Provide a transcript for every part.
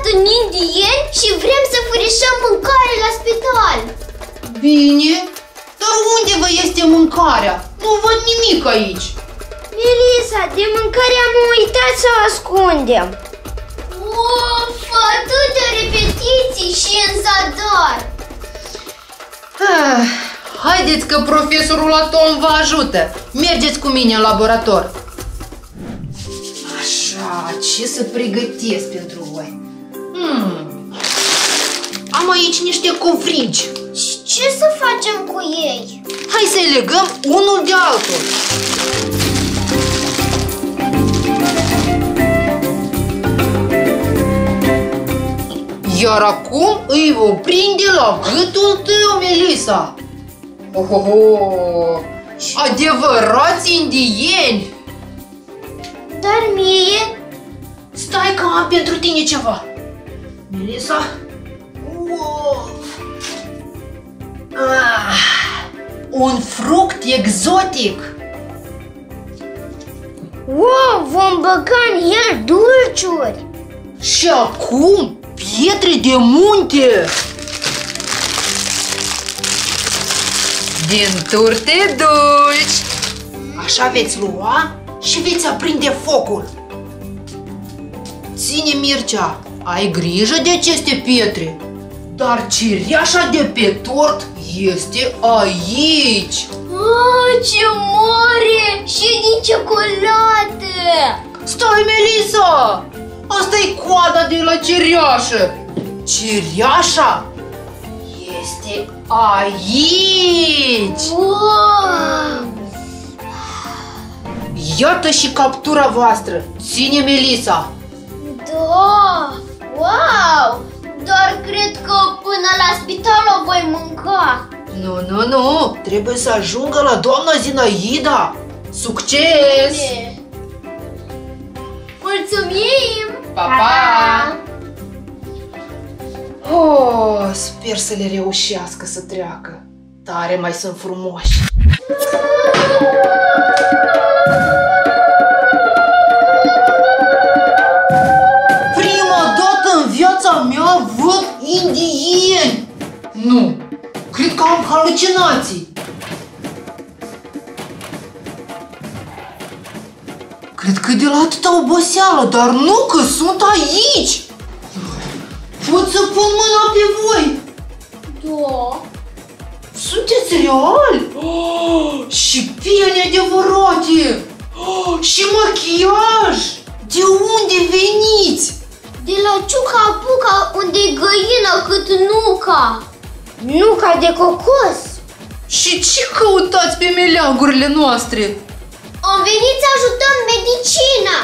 un indien și vrem să furișăm mâncare la spital. Bine, dar unde vă este mâncarea? Nu văd nimic aici. Melissa, de mâncare am uitat să o ascundem. Uf, atâtea repetiții și în zadar. Haideți că profesorul Atom vă ajută. Mergeți cu mine în laborator. Așa, ce să pregătesc pentru voi? Am aici niște covrigi. Și ce să facem cu ei? Hai să-i legăm unul de altul. Iar acum îi vom prinde la gâtul tău, Melissa. Adevărați indieni! Dar mie? Stai că am pentru tine ceva. Melissa? Un fruct exotic. Wow, vom băga în el dulciuri. Și acum pietre de munte. Din turte dulci. Așa veți lua și veți aprinde focul. Ține, Mircea, ai grijă de aceste pietre. Dar cireașa de pe tort este aici. Ce mare! Și din ciocolată! Stai, Melissa! Asta e coada de la cireașă. Cireașa este aici. Wow! Iată și captura voastră. Ține, Melissa. Da! Wow! Dar cred că până la spital o voi mânca. Nu, trebuie să ajungă la doamna Zinaida. Succes! Bine. Mulțumim! Pa, pa! Oh, sper să le reușească să treacă. Tare mai sunt frumoși. Prima dată în viața mea văd indieni. Nu, cred că am halucinații. Cred că de la atâta oboseală, dar nu că sunt aici. Pot să pun mâna pe voi? Da. Sunteți reali? Și piele adevărate! Și machiaj! De unde veniți? De la Ciuca-Puca, unde-i găină cât nuca. Nuca de cocos. Și ce căutați pe meleagurile noastre? Am venit să ajutăm medicina.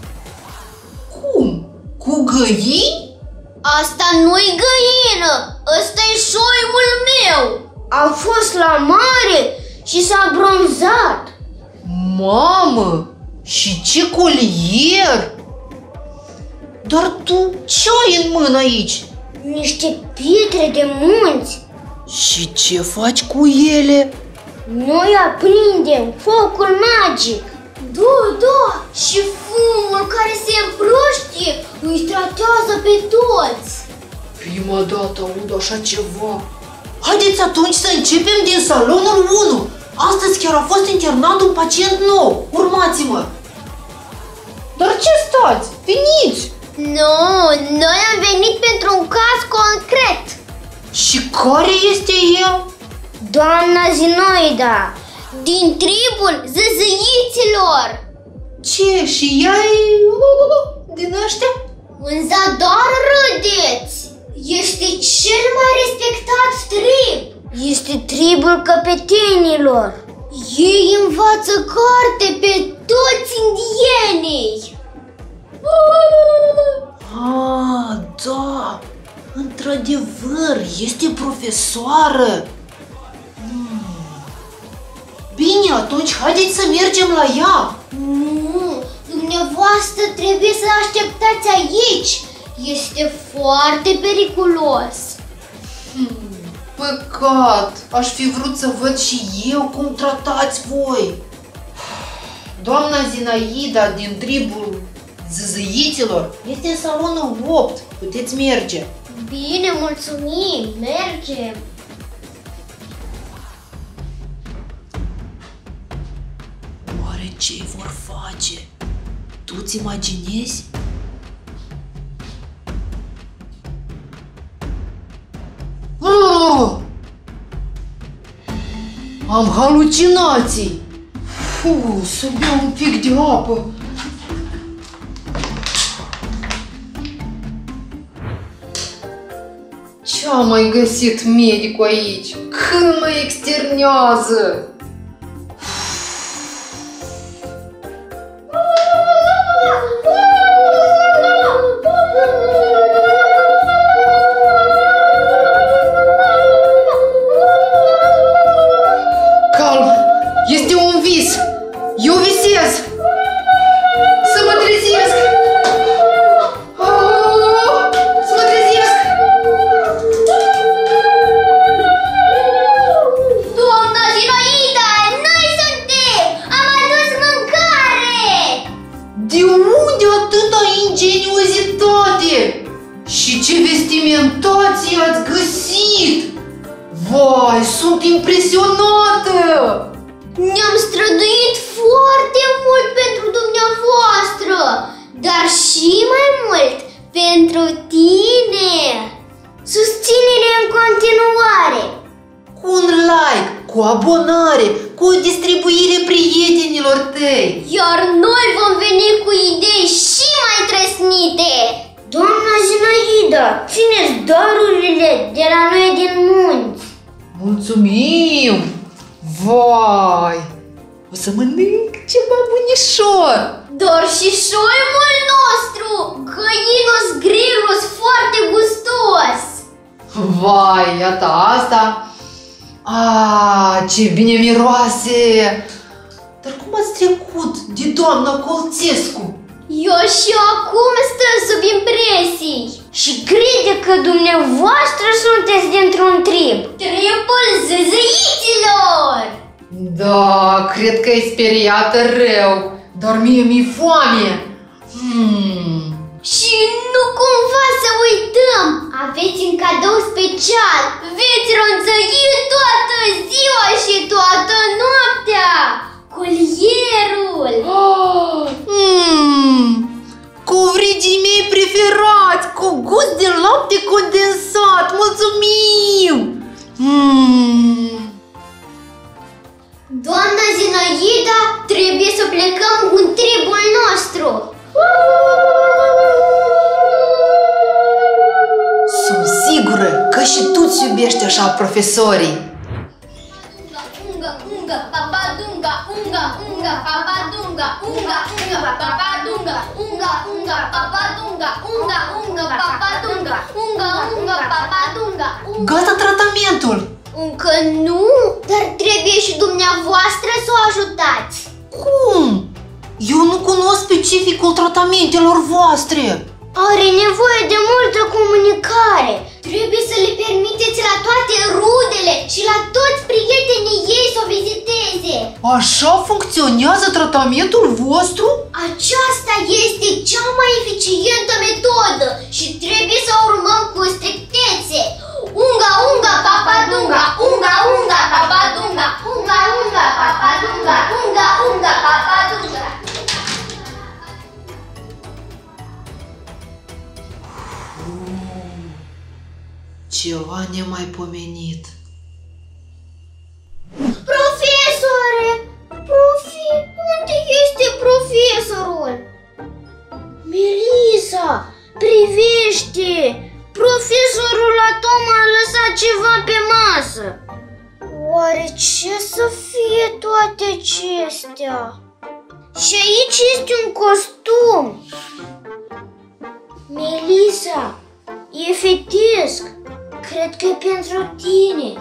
Cum? Cu găini? Asta nu-i găină, ăsta-i șoimul meu. Am fost la mare și s-a bronzat. Mamă! Și ce colier! Dar tu ce ai în mână aici? Niște pietre de munți. Și ce faci cu ele? Noi aprindem focul magic. Da, și fumul care se împroștie îi tratează pe toți. Prima dată aud așa ceva. Haideți atunci să începem din salonul 1. Astăzi chiar a fost internat un pacient nou. Urmați-mă. Dar ce stați? Veniți! Nu, noi am venit pentru un caz concret. Și care este el? Doamna Zinaida. Din tribul zăzăiților. Ce? Și ea e din ăștia? În zadar râdeți. Este cel mai respectat trib. Este tribul căpetenilor. Ei învață carte pe toți indienii. Ah, da, într-adevăr, este profesoară. Bine, atunci haideți să mergem la ea. Nu, dumneavoastră trebuie să așteptați aici. Este foarte periculos. Păcat, aș fi vrut să văd și eu cum tratați voi. Doamna Zinaida din tribul Zăzăiților, este în salonul 8. Puteți merge. Bine, mulțumim, mergem. Oare ce vor face? Tu-ți imaginezi? Am halucinații! Să beau un pic de apă. Ce-a mai găsit medicul aici? Când mă externează? Calm! Este un vis! Eu visez! Să mă trezesc! Să mă trezesc! Doamna Zinaida, noi suntem! Am adus mâncare! De unde atâta ingeniozitate? Și ce vestimentație ați găsit? Vai, sunt impresionată! Ne-am străduit foarte mult pentru dumneavoastră, dar și mai mult pentru tine. Susține-ne în continuare. Cu un like, cu o abonare, cu o distribuire prietenilor tăi. Iar noi vom veni cu idei și mai trăsnite. Doamna Zinaida, țineți darurile de la noi din munți. Mulțumim! Vai! O să mănânc ceva bunișor! Dar și șoimul nostru, găinus grilus foarte gustos. Vai, iată asta! Ce bine miroase! Dar cum ați trecut de doamna Colțescu? Eu și acum stăm sub impresii. Și crede că dumneavoastră sunteți dintr-un trib. Tribul zăzăiților! Da, cred că e speriată rău, dar mie mi-e foame. Și nu cumva să uităm, aveți un cadou special. Veți ronțăi toată ziua și toată noaptea. Colierul! Covrigii mei preferați, cu gust de lapte condensat. Mulțumim! Doamna Zinaida, trebuie să plecăm în tribul nostru. Sunt sigură că și tu îți iubești așa profesorii. Unga, unga, papadunga, unga, unga, papadunga, unga, unga, papadunga, unga, unga, papadunga, unga, unga, papadunga, unga, unga, papadunga. Gata tratamentul! Încă nu, dar trebuie și dumneavoastră să o ajutați. Cum? Eu nu cunosc specificul tratamentelor voastre. Are nevoie de multă comunicare. Trebuie să le permiteți la toate rudele și la toți prietenii ei să o viziteze. Așa funcționează tratamentul vostru? Aceasta este cea mai eficientă metodă și trebuie să o urmăm cu strictețe. Unga, unga, papadunga, unga, unga, papadunga, unga, unga, papadunga, unga, unga, papadunga. Ceva nemaipomenit. Profesore! Unde este profesorul? Melisa, privește! Profesorul Atom a lăsat ceva pe masă. Oare ce să fie toate acestea? Și aici este un costum. Melisa, e fetesc. Cred că e pentru tine.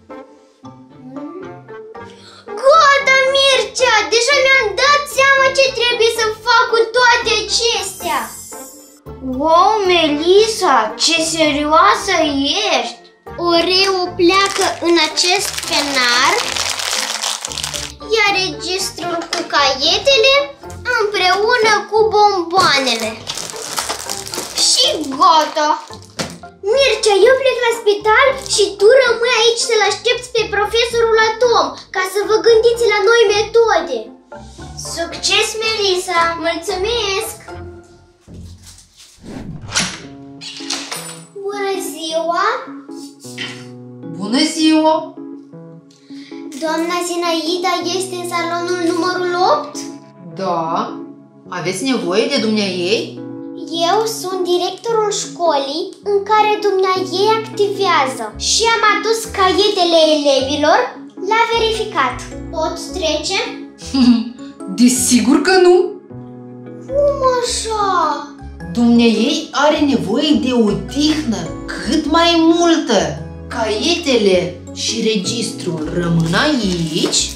Gata, Mircea! Deja mi-am dat seama ce trebuie să fac cu toate acestea. Wow, Melisa, ce serioasă ești! Oreu pleacă în acest penar, iar registrul cu caietele împreună cu bomboanele. Și gata! Mircea, eu plec la spital și tu rămâi aici să-l aștepți pe profesorul Atom ca să vă gândiți la noi metode. Succes, Melissa! Mulțumesc! Bună ziua! Bună ziua! Doamna Zinaida este în salonul numărul 8? Da. Aveți nevoie de dumneaei? Eu sunt directorul școlii în care dumneaei activează și am adus caietele elevilor la verificat. Pot trece? Desigur că nu! Cum așa? Dumneaei are nevoie de o tihnă cât mai multă. Caietele și registrul rămân aici,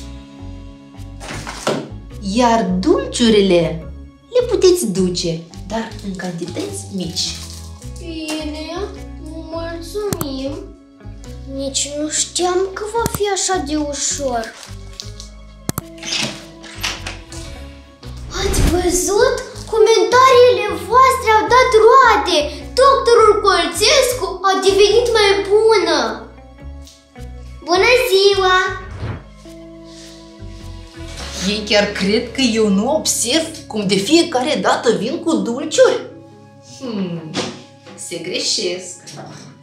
iar dulciurile le puteți duce, dar în cantități mici. Bine, mulțumim. Nici nu știam că va fi așa de ușor. Ați văzut? Comentariile voastre au dat roade. Doctorul Colțescu a devenit mai bună. Bună ziua! Ei chiar cred că eu nu observ cum de fiecare dată vin cu dulciuri? Se greșesc.